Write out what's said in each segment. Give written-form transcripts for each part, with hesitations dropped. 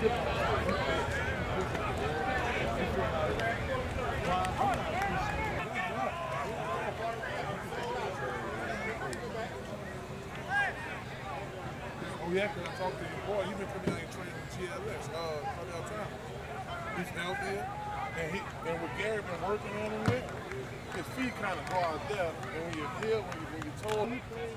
Oh yeah, because I talked to your boy. He been coming out and training with GLS, Cardell Town. He's healthy, and with Gary been working on him with, his feet kind of go out there, and when you're here, when you're told he plays,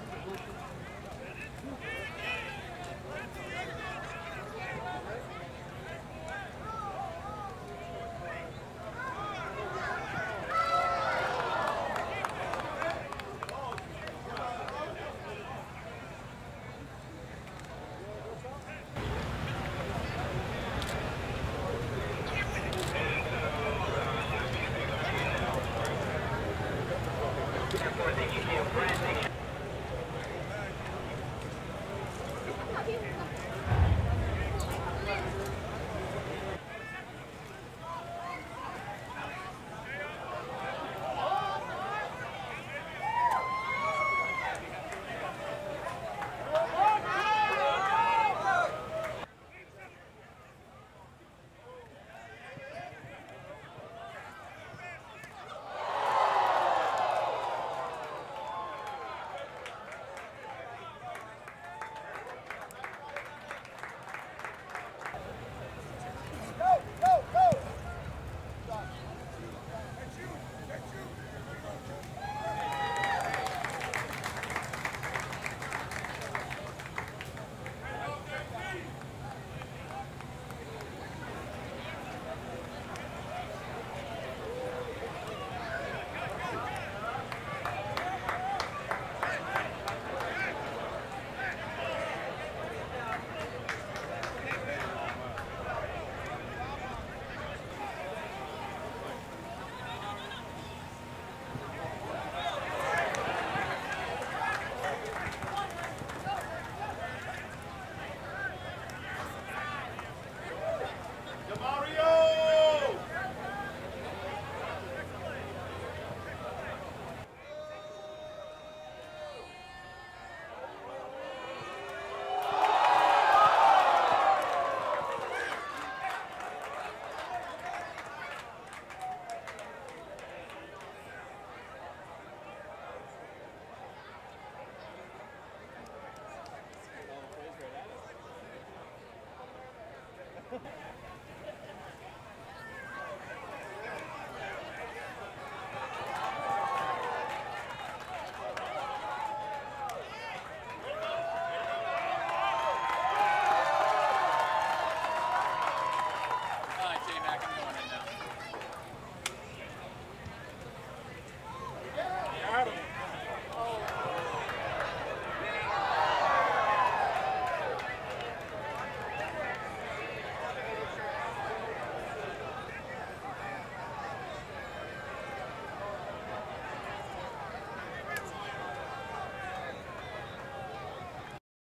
Therefore, they usually have brand